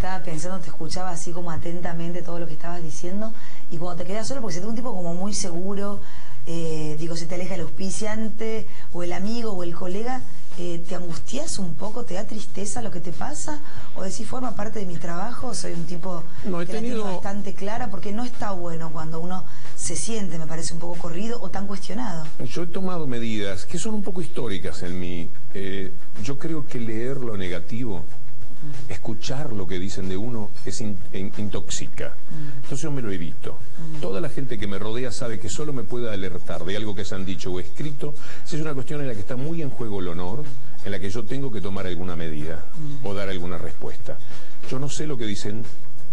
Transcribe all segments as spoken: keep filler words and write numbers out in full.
estaba pensando, te escuchaba así como atentamente todo lo que estabas diciendo, y cuando te quedas solo, porque se te un tipo como muy seguro, eh, digo, se te aleja el auspiciante, o el amigo, o el colega, eh, ¿te angustias un poco? ¿Te da tristeza lo que te pasa? ¿O decís, forma parte de mi trabajo? Soy un tipo no, he que tenido... la tiene bastante clara, porque no está bueno cuando uno se siente, me parece, un poco corrido o tan cuestionado. Yo he tomado medidas que son un poco históricas en mí. Eh, yo creo que leer lo negativo, mm. escuchar lo que dicen de uno, es in, in, intoxica. Mm. Entonces yo me lo evito. Mm. Toda la gente que me rodea sabe que solo me puede alertar de algo que se han dicho o escrito si es una cuestión en la que está muy en juego el honor, en la que yo tengo que tomar alguna medida mm. o dar alguna respuesta. Yo no sé lo que dicen,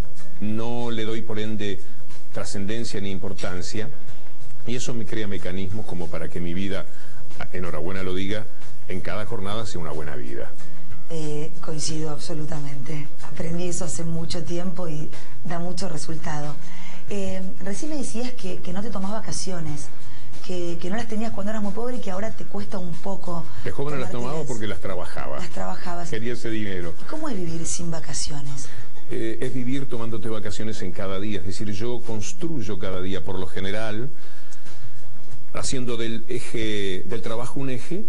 no le doy por ende trascendencia ni importancia, y eso me crea mecanismos como para que mi vida, enhorabuena lo diga, en cada jornada sea una buena vida. Eh, coincido absolutamente. Aprendí eso hace mucho tiempo y da mucho resultado. Eh, recién me decías que, que no te tomás vacaciones, que, que no las tenías cuando eras muy pobre y que ahora te cuesta un poco. De joven no las tomaba porque las trabajaba. Las trabajabas. Quería ese dinero. ¿Cómo es vivir sin vacaciones? Eh, es vivir tomándote vacaciones en cada día, es decir, yo construyo cada día, por lo general, haciendo del eje, del trabajo un eje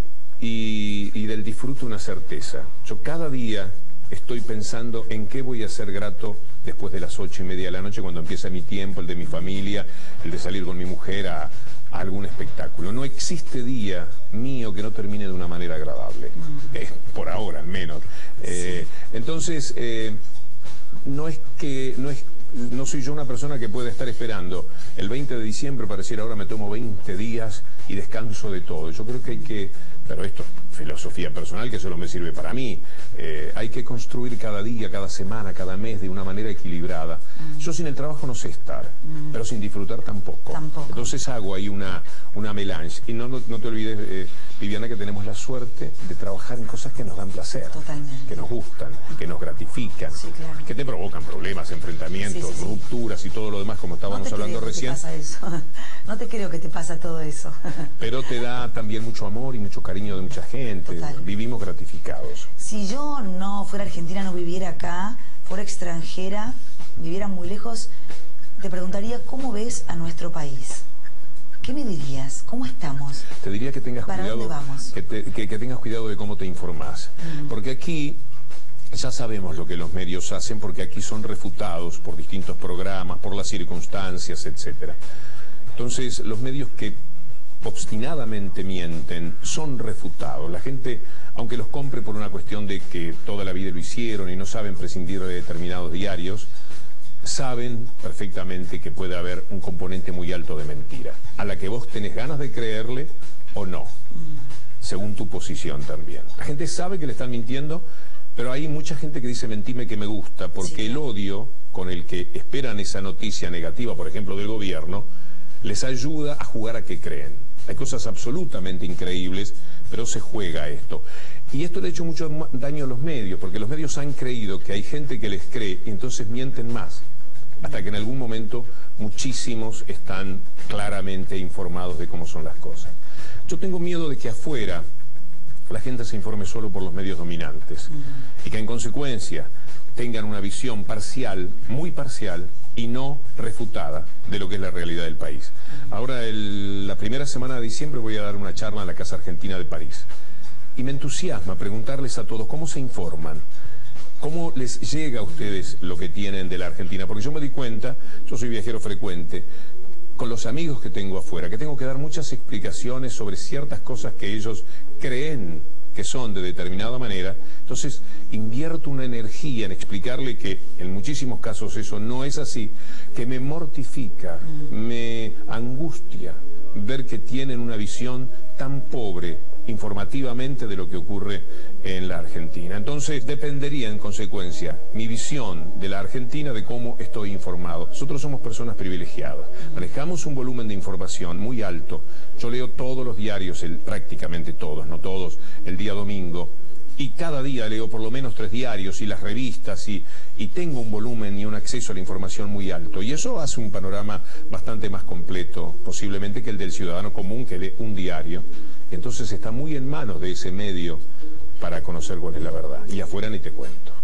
y, y del disfrute una certeza. Yo cada día estoy pensando en qué voy a ser grato después de las ocho y media de la noche, cuando empieza mi tiempo, el de mi familia, el de salir con mi mujer a, a algún espectáculo. No existe día mío que no termine de una manera agradable, mm. eh, por ahora al menos. Eh, sí. Entonces... Eh, No es que, no es, no soy yo una persona que puede estar esperando el veinte de diciembre para decir ahora me tomo veinte días y descanso de todo. Yo creo que hay que, pero esto es filosofía personal que solo me sirve para mí, eh, hay que construir cada día, cada semana, cada mes de una manera equilibrada. Mm. Yo sin el trabajo no sé estar, mm. pero sin disfrutar tampoco. tampoco. Entonces hago ahí una, una melange. Y no, no, no te olvides, eh, Viviana, que tenemos la suerte de trabajar en cosas que nos dan placer, Totalmente. que nos gustan, que nos gratifican, sí, claro. que te provocan problemas, enfrentamientos, sí, sí, sí. rupturas y todo lo demás, como estábamos no hablando recién. No te creo que te pasa eso. No te creo que te pasa todo eso. Pero te da también mucho amor y mucho cariño de mucha gente. Total. Vivimos gratificados. Si yo no fuera argentina, no viviera acá, fuera extranjera, viviera muy lejos, te preguntaría cómo ves a nuestro país. ¿Qué me dirías? ¿Cómo estamos? Te diría que tengas ¿Para cuidado, dónde vamos? Que, te, que, que tengas cuidado de cómo te informás. Mm. Porque aquí ya sabemos lo que los medios hacen, porque aquí son refutados por distintos programas, por las circunstancias, etcétera. Entonces, los medios que obstinadamente mienten son refutados. La gente, aunque los compre por una cuestión de que toda la vida lo hicieron y no saben prescindir de determinados diarios, saben perfectamente que puede haber un componente muy alto de mentira, a la que vos tenés ganas de creerle o no, según tu posición también. La gente sabe que le están mintiendo, pero hay mucha gente que dice mentime que me gusta, porque sí, el odio con el que esperan esa noticia negativa, por ejemplo, del gobierno, les ayuda a jugar a que creen. Hay cosas absolutamente increíbles, pero se juega esto. Y esto le ha hecho mucho daño a los medios, porque los medios han creído que hay gente que les cree y entonces mienten más, hasta que en algún momento muchísimos están claramente informados de cómo son las cosas. Yo tengo miedo de que afuera la gente se informe solo por los medios dominantes, uh-huh. y que en consecuencia tengan una visión parcial, muy parcial, y no refutada de lo que es la realidad del país. Ahora, el, la primera semana de diciembre voy a dar una charla en la Casa Argentina de París. Y me entusiasma preguntarles a todos cómo se informan, cómo les llega a ustedes lo que tienen de la Argentina. Porque yo me di cuenta, yo soy viajero frecuente, con los amigos que tengo afuera, que tengo que dar muchas explicaciones sobre ciertas cosas que ellos creen que son de determinada manera. Entonces invierto una energía en explicarle que en muchísimos casos eso no es así, que me mortifica, mm. me angustia ver que tienen una visión tan pobre informativamente de lo que ocurre en la Argentina. Entonces dependería en consecuencia mi visión de la Argentina de cómo estoy informado. Nosotros somos personas privilegiadas, manejamos un volumen de información muy alto. Yo leo todos los diarios, el, prácticamente todos, no todos, el día domingo, y cada día leo por lo menos tres diarios y las revistas, y, y tengo un volumen y un acceso a la información muy alto, y eso hace un panorama bastante más completo posiblemente que el del ciudadano común que lee un diario. Entonces está muy en manos de ese medio para conocer cuál es la verdad, y afuera ni te cuento.